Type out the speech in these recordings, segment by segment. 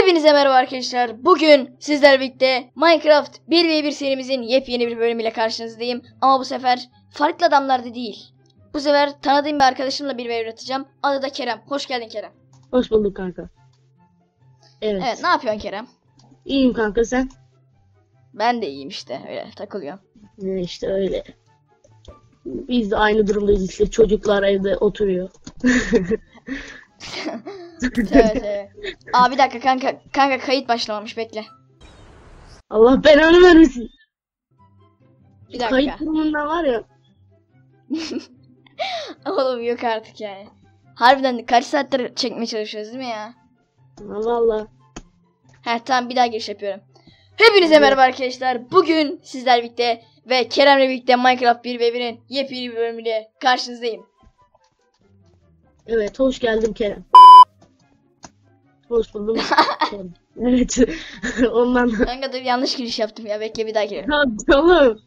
Hepinize merhaba arkadaşlar. Bugün sizlerle birlikte Minecraft 1v1 serimizin yepyeni bir bölümüyle karşınızdayım. Ama bu sefer farklı adamlarda değil. Bu sefer tanıdığım bir arkadaşımla 1v1 atacağım. Adı da Kerem. Hoş geldin Kerem. Hoş bulduk kanka. Evet. Ne yapıyorsun Kerem? İyiyim kanka, sen? Ben de iyiyim işte. Öyle takılıyorum. İşte öyle. Biz de aynı durumdayız işte. Çocuklar evde oturuyor. Evet. Aa bir dakika kanka kayıt başlamamış, bekle. Allah belanı vermesin. Bir dakika. Kayıt durumundan var ya. Oğlum yok artık yani. Harbiden kaç saattir çekmeye çalışıyoruz değil mi ya? Valla. Tamam, bir daha giriş yapıyorum. Hepinize merhaba arkadaşlar. Bugün sizlerle birlikte ve Kerem'le birlikte Minecraft 1v1'in yepyeni bir bölümüyle karşınızdayım. Evet, hoş geldin Kerem. Hoş buldum. Kerem. Evet. Ondan. Kanka dur, yanlış giriş yaptım ya. Bekle, bir daha girelim. Tamam.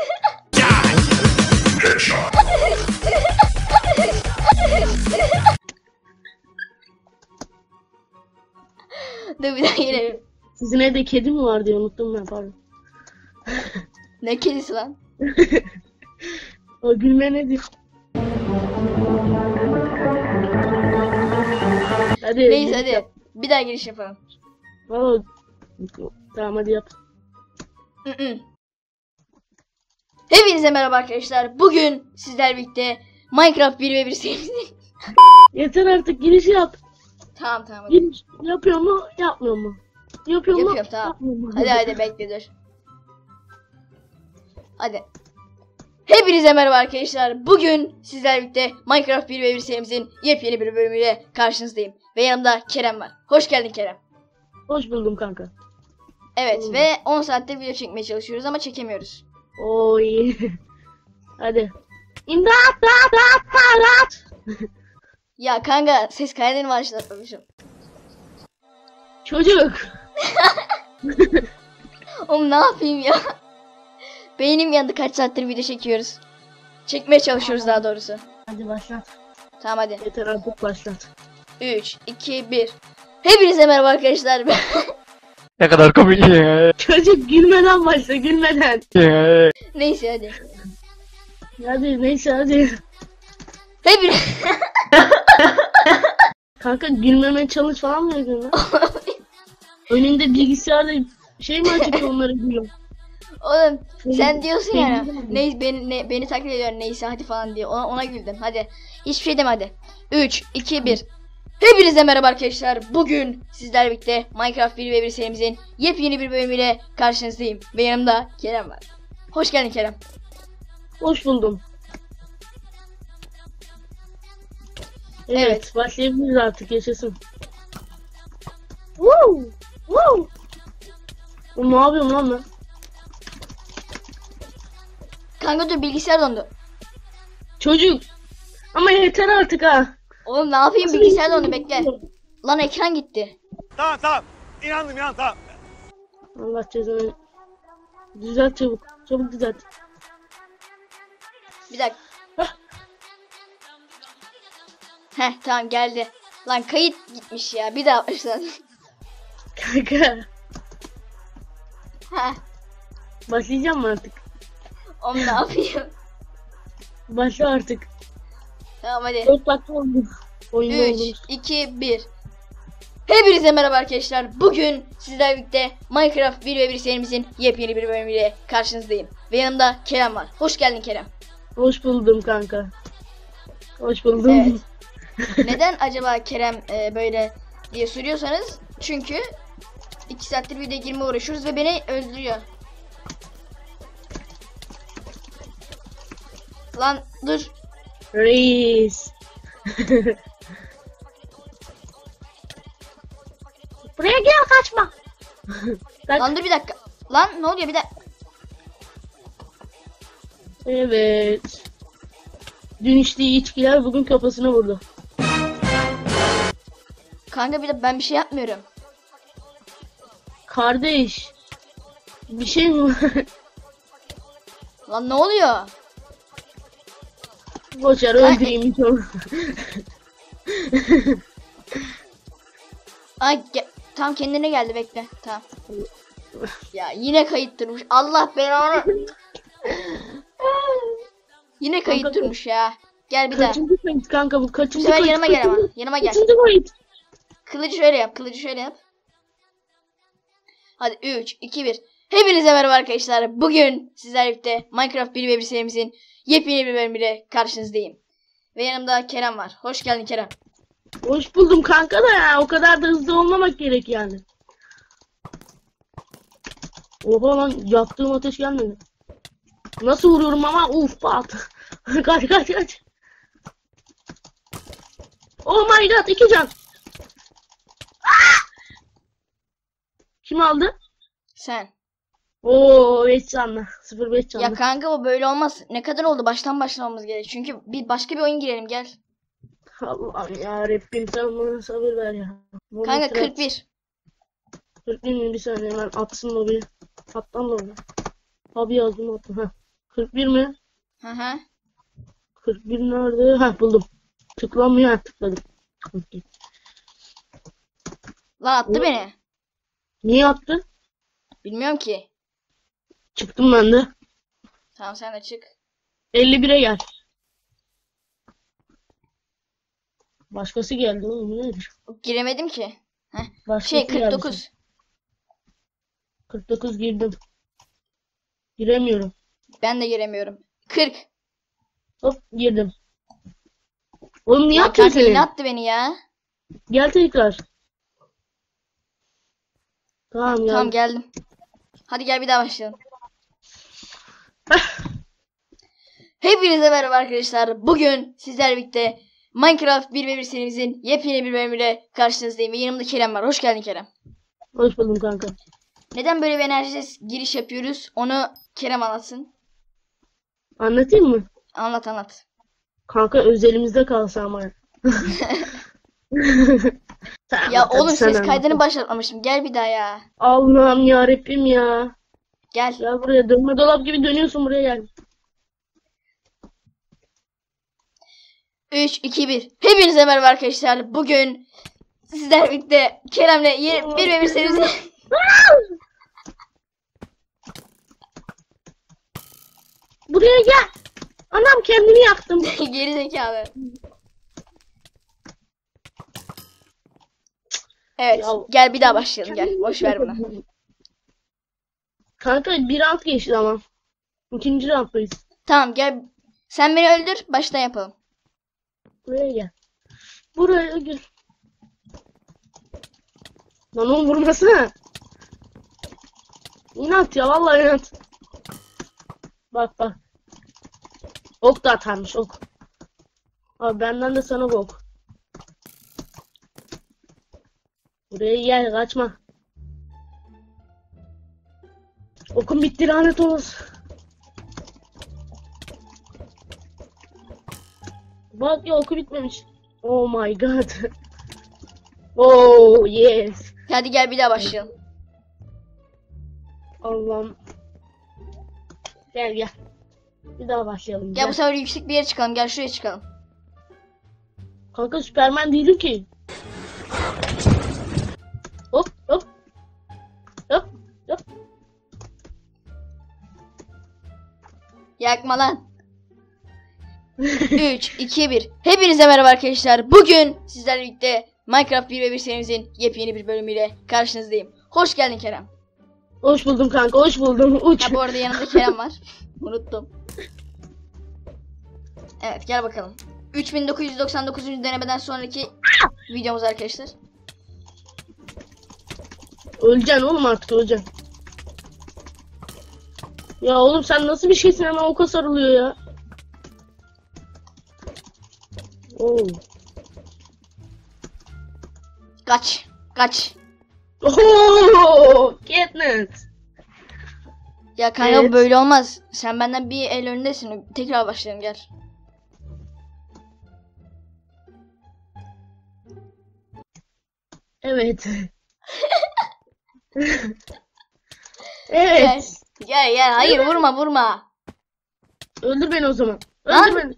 Dur bir daha girelim. Sizin evde kedi mi var diye unuttum ben, pardon. Ne kedisi lan? O gülme nedir? Hadi. Neyse hadi. Bir daha giriş yapalım. Valla. Tamam hadi yap. Hepinize merhaba arkadaşlar. Bugün sizlerle birlikte Minecraft 1v1 serimizin. Yeter artık, giriş yap. Tamam hadi. Giriş yapıyor mu yapmıyor mu? Yapıyor mu? Yapıyorum, tamam. Yapmıyor mu? Hadi bekle dur. Hadi. Hepinize merhaba arkadaşlar. Bugün sizlerle birlikte Minecraft 1v1 serimizin yepyeni bir bölümüyle karşınızdayım. Ve yanımda Kerem var. Hoş geldin Kerem. Hoş buldum kanka. Evet ve 10 saatte video çekmeye çalışıyoruz ama çekemiyoruz. Oy. Hadi. İmdat! İmdat! Ya kanka ses kaydını başlatmamışım. Çocuk. Oğlum ne yapayım ya? Beynim yandı, kaç saattir video çekiyoruz. Çekmeye çalışıyoruz daha doğrusu. Hadi başlat. Tamam hadi. Yeter artık, başlat. 3, 2, 1. Hepinize merhaba arkadaşlar. Ne kadar komik. Çocuk gülmeden başla, gülmeden. Neyse hadi. Hadi neyse hadi. Hepiniz... Kanka gülmeme challenge falan mı yapıyorsun lan? Önünde bilgisayarda şey mi açık onları gülüyor? Oğlum sen diyorsun ya. Neyse beni taklit ediyor, neyse hadi falan diye. Ona güldüm. Hadi. Hiçbir şey deme hadi. 3, 2, 1. Hepinize merhaba arkadaşlar. Bugün sizlerle birlikte Minecraft 1v1 serimizin yepyeni bir bölümüyle karşınızdayım. Ve yanımda Kerem var. Hoş geldin Kerem. Hoş buldum. Evet. Başlayabiliriz artık, yaşasın. Woo! Woo! Ne yapıyorum lan ben? Kanka dur, bilgisayar dondu. Çocuk. Ama yeter artık ha. Oğlum ne yapayım, bilgisayar dondu, bekle. Lan ekran gitti. Tamam. İnandım tamam. Allah cezanı. Düzelt çabuk. Çabuk düzelt. Bir dakika. Tamam geldi. Lan kayıt gitmiş ya, bir daha başla. Kanka. Başlayacağım mı artık? Oğlum ne yapayım? Başla artık. Tamam hadi. 4 dakika oldu. Oyunda 3, oldunuz. 2, 1. Hepinize merhaba arkadaşlar. Bugün sizlerle birlikte Minecraft 1v1 serimizin yepyeni bir bölümüyle karşınızdayım. Ve yanımda Kerem var. Hoş geldin Kerem. Hoş buldum kanka. Hoş buldum. Evet. Neden acaba Kerem böyle diye soruyorsanız, çünkü 2 saattir videoya girmeye uğraşıyoruz ve beni öldürüyor. Lan dur. Reis. Buraya gel, kaçma. Lan dur bir dakika. Lan ne oluyor bir dakika. Evet. Dün içtiği içkiler bugün kafasına vurdu. Kanka ben bir şey yapmıyorum. Kardeş. Bir şey mi var? Lan ne oluyor? Boşver, öldüreyim hiç onu. Ay Tam kendine geldi, bekle. Tamam. Ya yine kayıt durmuş. Allah belanı. Yine kayıt Kanka, durmuş ya. Gel bir daha. Kaçıncı kayıt kanka bu? Bu Kaçıncı sefer kayıt? yanıma gel ama. Yanıma gel. Kaçıncı kayıt? Kılıcı şöyle yap. Kılıcı şöyle yap. Hadi 3, 2, 1. Hepinize merhaba arkadaşlar. Bugün sizlerle birlikte Minecraft 1 ve 1 serimizin yepyeni bir bölümüyle karşınızdayım. Ve yanımda Kerem var. Hoş geldin Kerem. Hoş buldum kanka da ya. O kadar da hızlı olmamak gerek yani. Oha lan, yaktığım ateş gelmedi. Nasıl vuruyorum ama uf pat. Kaç kaç kaç. Oh my god, 2 can. Kim aldı? Sen. Oo 5 canlı. 0-5 canlı. Ya kanka bu böyle olmaz. Ne kadar oldu? Baştan başlamamız gerek. Çünkü başka bir oyun girelim, gel. Allah'ım ya Rabbim, sen bana sabır ver ya. Kanka 41. 41 mi? Bir saniye hemen atsın lobi. Attan lobi. Abi yazdım attım. Heh. 41 mi? Hı hı. 41 nerede? Heh, buldum. Tıklanmıyor. Heh, tıkladım. Lan attı beni. Niye attı? Bilmiyorum ki. Çıktım ben de. Tamam sen de çık. 51'e gel. Başkası geldi oğlum, bu nedir? Giremedim ki. Başkası Şey geldi. 49. 49 girdim. Giremiyorum. Ben de giremiyorum. 40. Hop girdim. Oğlum niye Ya attın kanka seni? yine attı beni ya. Gel tekrar. Tamam ya. Tamam geldim. Hadi gel bir daha başlayalım. Hepinize merhaba arkadaşlar. Bugün sizlerle birlikte Minecraft 1 ve 1 serimizin yepyeni bir bölümüyle karşınızdayım. Ve yanımda Kerem var. Hoş geldin Kerem. Hoş buldum kanka. Neden böyle bir enerjisiz giriş yapıyoruz? Onu Kerem anlatsın. Anlatayım mı? Anlat. Kanka özelimizde kalsa ama. Ya oğlum ses kaydını başlatmamışım. Gel bir daha ya. Allah'ım ya Rabbim ya. Gel. Gel buraya, dönme dolap gibi dönüyorsun, buraya gel. 3, 2, 1. Hepinize merhaba arkadaşlar. Bugün sizlerle birlikte Kerem'le yeni 1 ve 1 serimizi... Buraya gel. Anam, kendimi yaktım. Geri zekalı. Evet. Ya- Gel bir daha başlayalım. Gel. Boş ver bunu. Kanka bir round geçti ama. İkinci rounddayız. Tamam gel. Sen beni öldür. Baştan yapalım. Buraya gel. Buraya gel. Lan oğlum, vurmasana. İnat ya, vallahi inat. Bak bak. Ok da atarmış, ok. Abi benden de sana bu ok. Buraya gel, kaçma. Okum bitti, lanet olsun. Bak ya, oku bitmemiş. Oh my god. Oh yes. Hadi gel bir daha başlayalım. Allah'ım. Gel gel. Bir daha başlayalım. Gel bu sefer yüksek bir yere çıkalım. Gel şuraya çıkalım. Kanka Süperman değilim ki. Hop hop. Hop hop. Yakma lan. 3, 2, 1. Hepinize merhaba arkadaşlar. Bugün sizlerle birlikte Minecraft 1 ve 1 serimizin yepyeni bir bölümüyle karşınızdayım. Hoş geldin Kerem. Hoş buldum kanka, hoş buldum. Uç. Ha bu arada yanımda Kerem var. Unuttum. Evet gel bakalım. 3999. denemeden sonraki videomuz arkadaşlar. Öleceksin oğlum, artık öleceksin. Ya oğlum, sen nasıl bir şeysin, hemen oka sarılıyor ya. Oo. Kaç. Kaç. Oho! Katniss. Ya kanka Evet. böyle olmaz. Sen benden bir el önündesin. Tekrar başlayalım gel. Evet. Gel. Evet. Gel. Hayır vurma. Öldür beni o zaman. Lan! Öldür beni.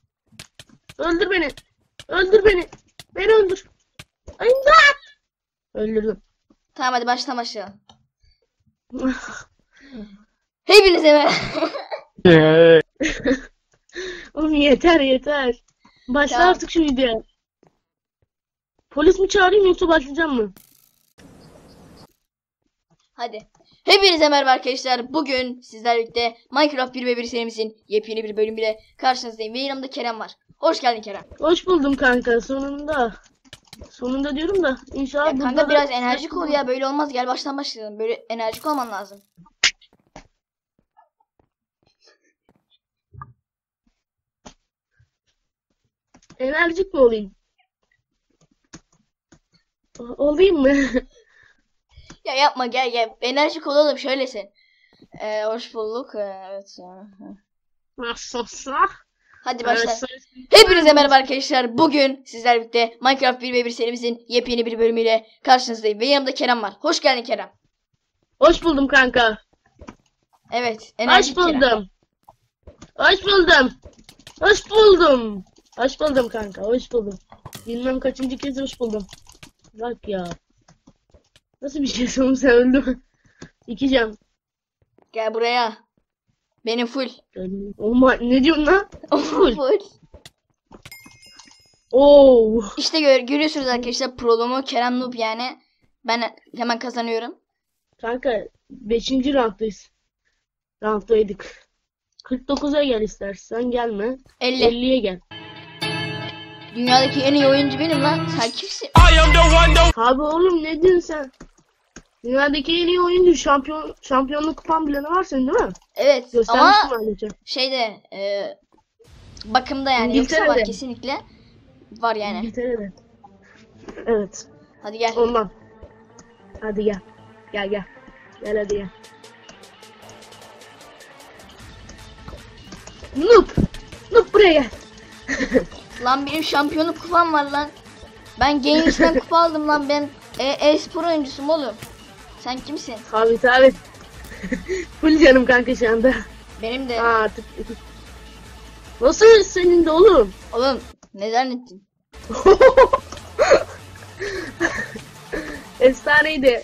Öldür beni. Öldür beni. Beni öldür. Ay, imdat! Öldürdüm. Tamam hadi başlayalım. Hepinize merhaba. Oğlum yeter. Başla Tamam. artık şu videoya. Polis mi çağırayım yoksa başlayacağım mı? Hadi. Hepinize merhaba arkadaşlar. Bugün sizlerle birlikte Minecraft 1v1 serimizin yepyeni bir bölümüyle karşınızdayım. Ve yanımda Kerem var. Hoş geldin Kerem. Hoş buldum kanka sonunda. Sonunda diyorum da inşallah Ya burada kanka da- biraz enerjik ol ya. Böyle olmaz. Gel baştan başlayalım. Böyle enerjik olman lazım. Enerjik mi olayım? Olayım mı? Ya yapma gel. Enerjik olalım şöylesin. Hoş bulduk. Evet. Nasılsa? Hadi başla. Hepinize merhaba arkadaşlar. Bugün sizlerle birlikte Minecraft 1v1 serimizin yepyeni bir bölümüyle karşınızdayım. Ve yanımda Kerem var. Hoş geldin Kerem. Hoş buldum kanka. Evet. Hoş Enerjik Kerem. buldum. Hoş buldum. Hoş buldum. Hoş buldum kanka. Hoş buldum. Bilmem kaçıncı kez hoş buldum. Bak ya. Nasıl bir şey sen öldün? İki can. Gel buraya. Benim full. Oh ne diyorsun lan? Full. Oo. İşte görüyorsunuz arkadaşlar prolumu Kerem Noob yani. Ben hemen kazanıyorum. Kanka 5. rounddayız. Rounddaydık. 49'a gel istersen gelme. 50. 50'ye gel. Dünyadaki en iyi oyuncu benim lan. Sen kimsin? Abi oğlum ne diyorsun sen? Dünyadaki en iyi oyuncu şampiyonluk kupan bile var senin değil mi? Evet Göstermiştim ama ayrıca. şeyde bakımda yani yoksa İngiltere'de. var kesinlikle. Var yani. İngiltere'de. Evet. Hadi gel. Ondan. Hadi gel. Gel. Gel hadi gel. Noob buraya gel. Lan benim şampiyonluk kupam var lan. Ben Games'ten kupa aldım lan ben. E-spor oyuncusum oğlum. Sen kimsin? Tabii. Full canım kanka şu anda. Benim de. Artık. Nasıl senin de oğlum? Oğlum ne zannettin? Efsaneydi.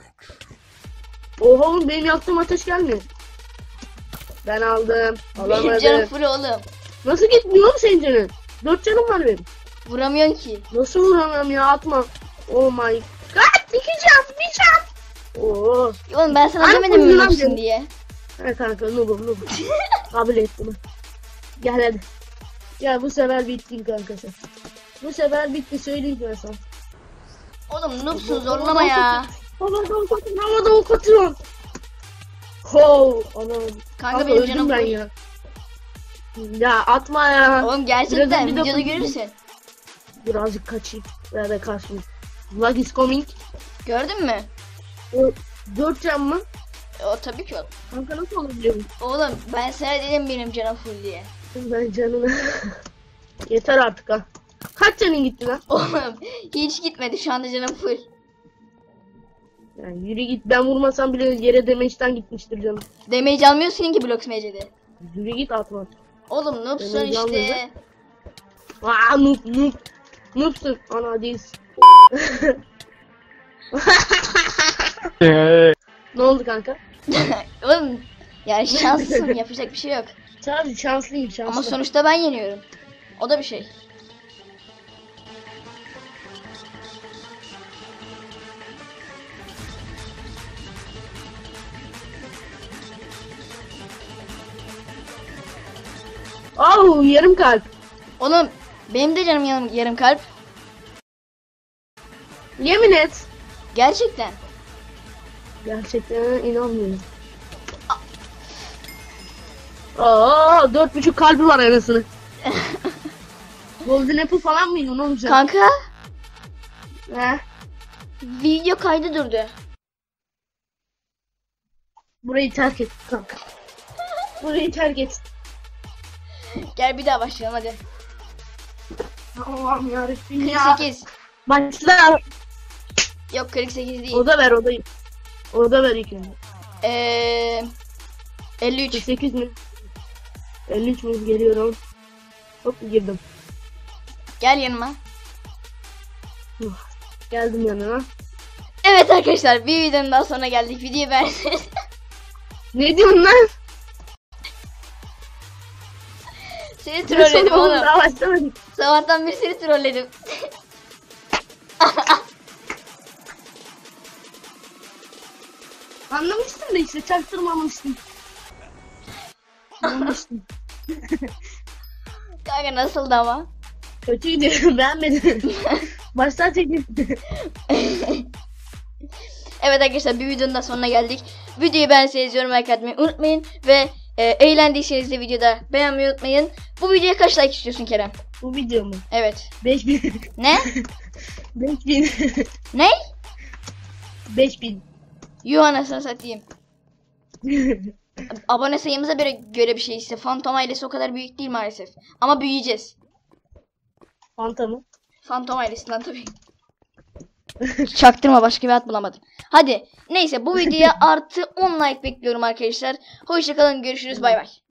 Oha oğlum benim yaktığım ateş gelmiyor. Ben aldım. Benim canım Alamadım. full oğlum. Nasıl gitmiyor oğlum senin canın? 4 canım var benim. Vuramıyorsun ki. Nasıl vuramam ya atma. Oh my god. 2 can. 1 can. Oo. Oğlum ben sana Ay, demedim mi vuruyorum noobsun canım. diye. Ha kanka noobum. Kabul et bunu. Gel hadi. Ya bu sefer bittin kanka sen. Bu sefer bitti söyleyeyim ben sana. Oğlum noobsun zorlama ya. Havada ok atıyorum. Ho anam. Kanka benim öldüm canım ben full. ya. Ya atma ya. Oğlum gerçekten Birazdan bir videoda dokun- görürsün. Birazcık kaçayım. Ya da kaçmayayım. Vlog is coming. Gördün mü? 4 can mı? O tabii ki oğlum. Kanka nasıl olabiliyor bu? Oğlum ben sana dedim benim canım full diye. Ben canına. Yeter artık ha. Kaç canın gitti lan? Oğlum hiç gitmedi şu anda canım full. Yani yürü git ben vurmasam bile yere demeçten gitmiştir canım. Damage almıyorsun ki Blox Mage'de. Yürü git atma. Oğlum noobsun Damage işte. almıyor Aa noob. Noobsun. Ana değilsin. Ne oldu kanka? Oğlum yani şanslısın yapacak bir şey yok. Tabii şanslıyım şanslı. Ama sonuçta ben yeniyorum. O da bir şey. Au yarım kalp. Oğlum benim de canım yarım kalp. Yemin et. Gerçekten. Gerçekten inanmıyorum. Aa 4,5 kalbi var anasını. Golden Apple falan mıydın oğlum sen? Kanka He? video kaydı durdu. Burayı terk et kanka. Burayı terk et. Gel bir daha başlayalım hadi. Allah'ım yarabbim ya. 48. Başla. Yok 48 değil. Oda ver odayı. Oda ver ilk önce. 53. 48 mi? 53 mi? Geliyorum. Hop girdim. Gel yanıma. Geldim yanına. Evet arkadaşlar, bir videonun daha sonuna geldik. Videoyu beğendiyseniz Ne diyorsun lan? seni trolledim Oğlum, oğlum. daha başlamadık. Sabahtan beri seni trolledim. Anlamıştım da işte çaktırmamıştım. Anlamıştım. Kanka nasıldı ama? Kötüydü. Beğenmedim. Baştan çekildi. Evet arkadaşlar, bir videonun da sonuna geldik. Videoyu beğendiyseniz yorum like atmayı unutmayın. Ve eğlendiyseniz de videoda beğenmeyi unutmayın. Bu videoya kaç like istiyorsun Kerem? Bu video mu? Evet. 5000. Ne? 5000. Ne? 5000. Yuh anasını satayım. Abone sayımıza göre bir şey ise Phantom ailesi o kadar büyük değil maalesef. Ama büyüyeceğiz. Fanta mı? Phantom ailesinden tabii. Çaktırma, başka bir ad bulamadım. Hadi neyse, bu videoya artı 10 like bekliyorum arkadaşlar. Hoşçakalın, görüşürüz, bay bay.